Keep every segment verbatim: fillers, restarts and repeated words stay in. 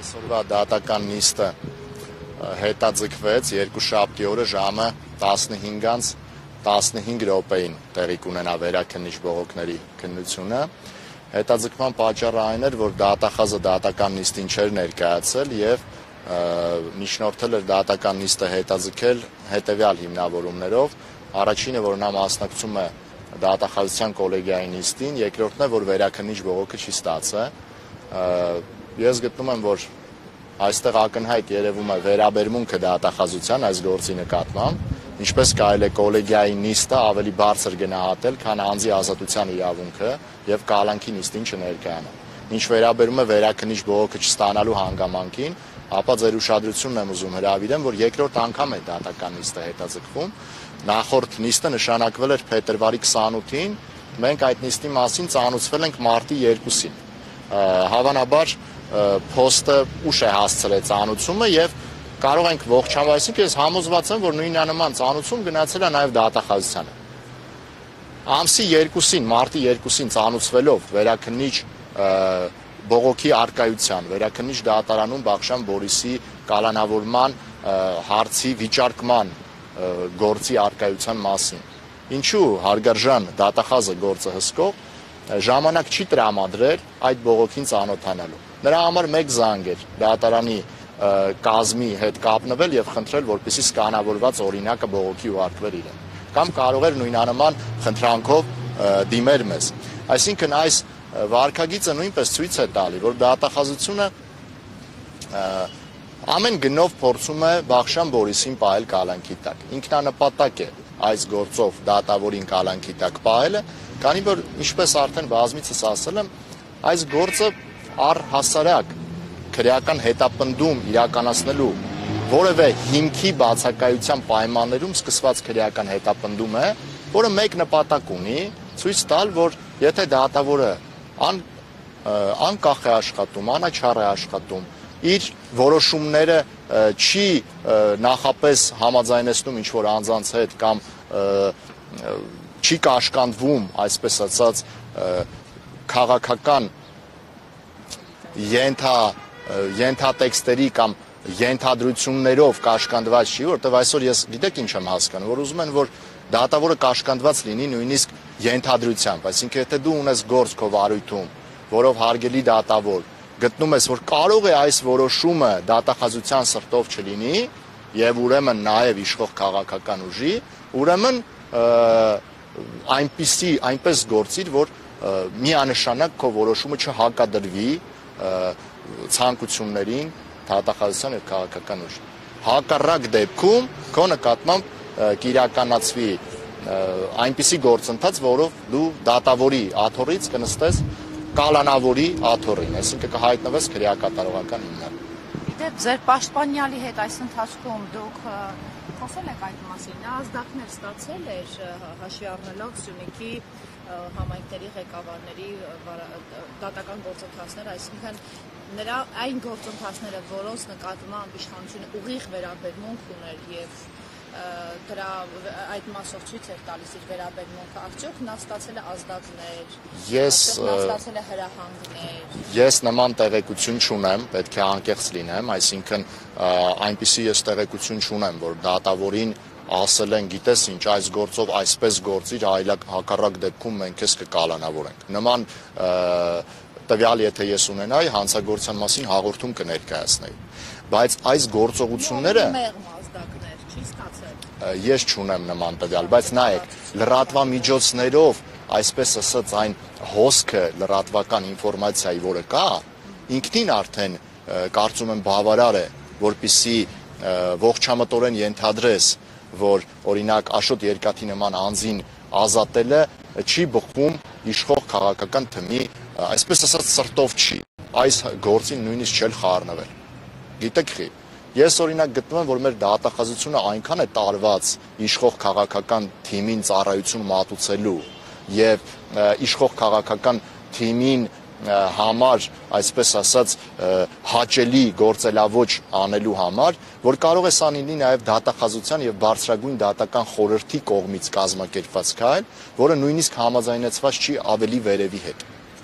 Այսօրվա դատական նիստը հետաձգվեց երկուշաբթի օրը ժամը տասնհինգից տասնհինգ րոպեին տեղի կունենա վերաքննիչ բողոքների քննությունը։ Հետաձգման պատճառը այն էր, որ դատախազը դատական նիստին չէր ներկայացել եւ միջնորդել էր դատական նիստը հետաձգել հետեւյալ հիմնավորումներով. առաջինը, որ նա մասնակցում է դատախազության կոլեգիայի նիստին, երկրորդն է, որ վերաքննիչ բողոքը չի ստացել։ Ես գտնում եմ, որ այստեղ ակնհայտ երևում է վերաբերմունքը դատախազության այս գործի նկատմամբ, ինչպես կարելի է կոլեգիայի նիստը ավելի բարձր գնահատել, քան անձի ազատության իրավունքը եւ կալանքի նիստին չներկայանալ։ Ինչ վերաբերում է վերաքննիչ բողոքը չստանալու հանգամանքին, ապա ձեր ուշադրությունն եմ ուզում հրավիրեմ, որ երկրորդ անգամ է դատական նիստը հետաձգվում։ Նախորդ նիստը նշանակվել էր փետրվարի քսանութին, մենք այդ նիստի մասին ծանոթացվել ենք մարտի երկուսին։ Հավանաբար փոստը ուշ է հասցրել ծանոթությունը եւ կարող ենք ողջամիտ, այսինքն ես համոզված եմ, որ նույնանման ծանոթություն գնացել է նաեւ դատախազությանը։ Ամսի երկուսին, մարտի երկուսին ծանոթվելով վերաքննիչ բողոքի արկայության, վերաքննիչ դատարանում Բախշան Բորիսի կալանավորման հարցի վիճարկման գործի արկայության մասին։ Ինչու հարգարժան դատախազը գործը հսկող ժամանակ չի տրամադրել այդ բողոքին ծանոթանալու։ Նրա համար մեկ զանգ էր դատարանի կազմի հետ կապնվել եւ խնդրել, որպեսզի սկանավորված օրինակը բողոքի ուղարկվեր իրեն։ Կամ կարող էր նույնանման խնդրանքով դիմեր մեզ։ Այսինքն այս վարքագիծը նույնպես ցույց է տալի, որ դատախազությունը ամեն գնով փորձում է Բախշան Բորիսին պահել կալանքի տակ։ Ինքնանպատակ է այս գործով դատավորին կալանքի տակ պահելը, քանի որ ինչպես արդեն բազմիցս ասել եմ, այս գործը առհասարակ քրեական հետապնդում իրականացնելու որևէ հիմքի բացակայության պայմաններում սկսված քրեական հետապնդում է, որը մեկ նպատակ ունի՝ ցույց տալ, որ եթե դատավորը ան անկախ է աշխատում, անաչառ է աշխատում, իր որոշումները չի նախապես համաձայնեցնում ինչ-որ անձանց հետ կամ չի կաշկանդվում, այսպես ասած, քաղաքական ենթա ենթատեքստերի կամ ենթադրություններով կաշկանդված չի, որտեղ այսօր ես գիտեք ինչ եմ հասկանում, որ ուզում են, որ դատավորը կաշկանդված լինի նույնիսկ ենթադրությամբ, այսինքն եթե դու ունես գործ քո վարույթում, որով հարգելի դատավոր գտնում ես, որ կարող է այս որոշումը դատախազության սրտով չլինի եւ ուրեմն նաեւ իշխող քաղաքական ուժի, ուրեմն այնպիսի այնպես գործիր, որ միանշանակ քո որոշումը չհակադրվի ցանկություններին դատախազության եւ քաղաքական ուժի։ Հակառակ դեպքում քո նկատմամբ կիրականացվի այնպիսի գործընթաց, որով դու դատավորի աթոռից կնստես կալանավորի աթոռին, այսինքն կհայտնվես քրեակատարողական հիմնարկում։ Գիտեք, ձեր պաշտպանյալի հետ այս ընթացքում դուք խոսել եք այդ մասին, նա ազդակներ ստացել էր հաշվի առնելով Սյունիքի համայնքների ղեկավարների դատական գործընթացները, այսինքն նրա այն գործընթացները, որոնց նկատմամբ իշխանությունը ուղիղ վերաբերմունք ուներ եւ դրա այդ մասով ցույց էր տալիս իր վերաբերմունքը, արդյոք նա ստացել է ազդակներ, ես նա ստացել է հրահանգներ։ Ես նման տեղեկություն չունեմ, պետք է անկեղծ լինեմ, այսինքն այնպիսի ես տեղեկություն չունեմ, որ դատավորին ասել են, գիտես ինչ, այս գործով այսպես գործիր, այլ հակառակ դեպքում մենք քեզ կկալանավորենք։ Նման տվյալ եթե ես ունենայի, հանցագործության մասին հաղորդում կներկայացնեի։ Բայց այս գործողությունները ես չունեմ նման տվյալ, բայց նայեք, լրատվամիջոցներով, այսպես ասած, այն հոսքը լրատվական ինֆորմացիայի, որը կա, ինքնին արդեն կարծում եմ բավարար է, որպեսզի ողջամտորեն ենթադրես, որ օրինակ Աշոտ Երկաթի նման անձին ազատելը չի բխում իշխող քաղաքական թմի, այսպես ասած, սրտով չի, այս գործին նույնիսկ չել խառնվել։ Գիտեք խի, ես օրինակ գտնում եմ, որ մեր դատախազությունը այնքան է տարված իշխող քաղաքական թիմին ծառայություն մատուցելու եւ իշխող քաղաքական թիմին համար, այսպես ասած, հաճելի գործելավոճ անելու համար, որ կարող է սա լինի նաեւ դատախազության եւ բարձրագույն դատական խորհրդի կողմից կազմակերպված քայլ, որը նույնիսկ համաձայնեցված չի ավելի վերևի հետ։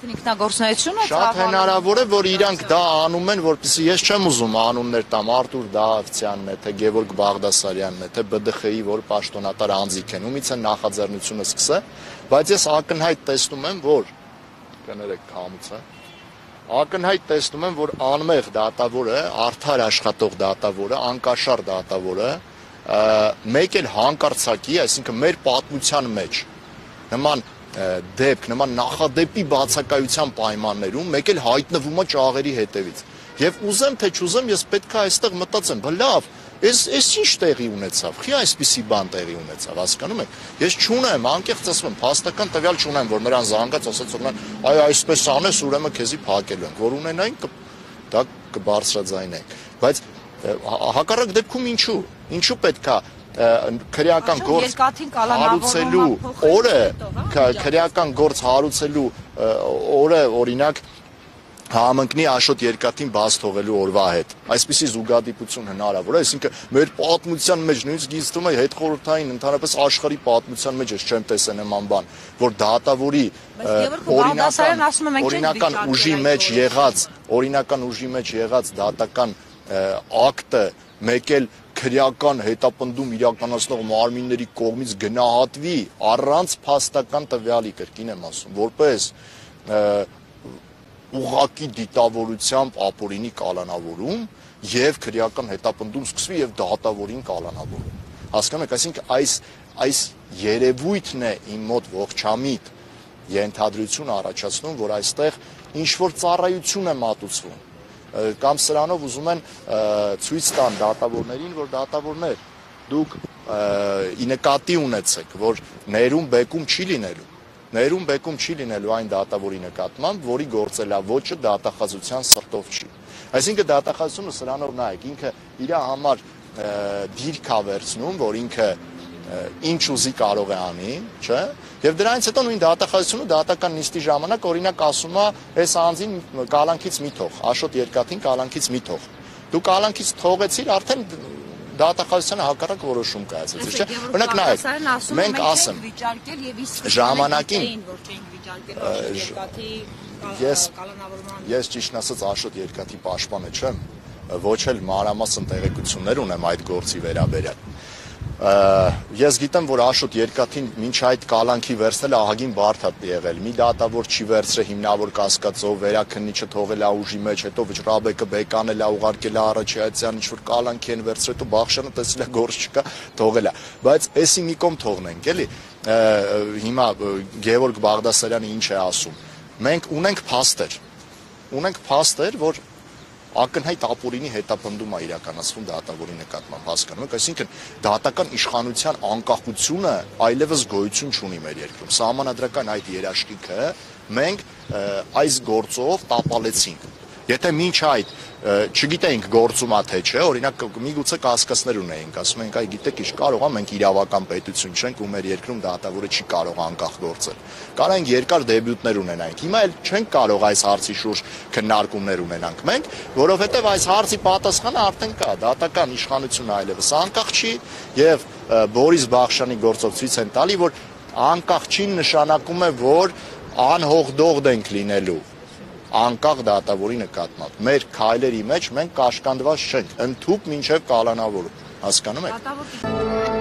Արդեն ինքնագործունեություն է Շատ հնարավոր է, որ իրանք դա անում են, որպեսզի ես չեմ ուզում անուններ տամ, Արտուր Դավթյանն է, թե Գևորգ Բաղդասարյանն է, թե B D X-ի որ պաշտոնատար անձիկ են, ումից են նախաձեռնությունը սկսե, բայց ես ակնհայտ տեսնում եմ, որ կներեք քամուց է, ակնհայտ տեսնում եմ, որ անմեղ դատավորը, արդար աշխատող դատավորը, անկաշար դատավորը, մեկ էլ հանկարծակի, այսինքն մեր պատմության մեջ նման դեպք, նման նախադեպի բացակայության պայմաններում մեկ էլ հայտնվում է ճաղերի հետևից։ Եվ ուզեմ թե չուզեմ, ես պետք է այստեղ մտածեմ, բա լավ, Այս այս ինչ տեղի ունեցավ, խի այսպիսի բան տեղի ունեցավ, հասկանում եք։ Ես չունեմ, անկեղծ ասում եմ, փաստական տվյալ չունեմ, որ նրան զանգած ասած որ այ այսպես անես, ուրեմն քեզի փակելու են, որ ունենային դա կբարձրաձայնենք։ Բայց հակառակ դեպքում ինչու, ինչու պետքա քրեական գործ հարուցելու օրը, քրեական գործ հարուցելու օրը, օրինակ համընկնի Աշոտ Երկաթին բաց թողելու օրվա հետ։ Այսպիսի զուգադիպություն հնարավոր է, այսինքն մեր պատմության մեջ նույնիսկ ինձ թվում է հետխորհրդային ընդհանրապես աշխարհի պատմության մեջ ես չեմ տեսել նման բան, որ դատավորի օրինական ուժի մեջ եղած, օրինական ուժի մեջ եղած դատական ակտը մեկ էլ քրեական հետապնդում իրականացնող մարմինների կողմից գնահատվի առանց փաստական տվյալի, կրկին եմ ասում, որպես ուղղակի դիտավորությամբ ապօրինի կալանավորում եւ քրեական հետապնդում սկսվի եւ դատավորին կալանավորում։ Հասկանում եք, այսինքն այս այս երևույթն է իմ մոտ ողջամիտ ենթադրություն առաջացնում, որ այստեղ ինչ որ ծառայություն է մատուցվում կամ սրանով ուզում են ցույց տան դատավորներին, որ դատավորներ դուք ի նկատի ունեցեք, որ ներում բեկում չի լինելու Ներում բեկում չի լինելու այն դատավորի նկատմամբ, որի գործելավոճը դատախազության սրտով չի։ Այսինքն դատախազությունը սրանով նայեք, ինքը իր համար դիրք է վերցնում, որ ինքը ինչ ուզի կարող է անի, չէ՞։ Եվ դրանից հետո նույն դատախազությունը դատական նիստի ժամանակ օրինակ ասում է, այս անձին կալանքից մի թող, Աշոտ Երկաթին կալանքից մի թող։ Դու կալանքից թողեցիր, արդեն դատախազությանը հակառակ որոշում կայացրեց, չէ՞։ Օրինակ նայեք, մենք ասեմ ժամանակին ես ես ճիշտ ասած Աշոտ Երկաթի պաշտպանը չեմ, ոչ էլ մանրամասն տեղեկություններ ունեմ այդ գործի վերաբերյալ։ Ես գիտեմ, որ Աշոտ Երկաթին մինչ այդ կալանքի վերցնել ահագին բարդ է եղել։ Մի դատավոր չի վերցրել հիմնավոր կասկածով, վերաքննիչը թողել է ուժի մեջ, հետո վճռաբեկը բեկանել է, ուղարկել է Արաչյացյան, ինչ որ կալանքի են վերցրել, հետո Բախշյանը տեսել է գործ չկա, թողել է։ Բայց էսի մի կողմ թողնենք, էլի։ Հիմա Գևորգ Բաղդասարյանը ինչ է ասում։ Մենք ունենք փաստեր։ Ունենք փաստեր, որ ակնհայտ ապօրինի հետապնդում է իրականացվում դատավորի նկատմամբ, հասկանում եք, այսինքն դատական իշխանության անկախությունը այլևս գոյություն չունի մեր երկրում։ Սահմանադրական այդ երաշխիքը մենք այս գործով տապալեցինք։ Եթե մինչ այդ չգիտեինք գործում է թե չէ, օրինակ միգուցե կասկածներ ունեինք, ասում ենք, այ գիտեք ինչ կարող է, մենք իրավական պետություն չենք ու մեր երկրում դատավորը չի կարող անկախ գործել։ Կարող ենք երկար դեբյուտներ ունենանք։ Հիմա էլ չենք կարող այս հարցի շուրջ քննարկումներ ունենանք մենք, որովհետև այս հարցի պատասխանը արդեն կա, դատական իշխանությունը այլևս անկախ չի եւ Բորիս Բախշյանի գործով ցույց են տալի, որ անկախ չի նշանակում է, որ անհողդողդ ենք լինելու անկախ դատավորի նկատմամբ։ Մեր քայլերի մեջ մենք կաշկանդված չենք, ընդհուպ մինչև կալանավորում, հասկանում եք։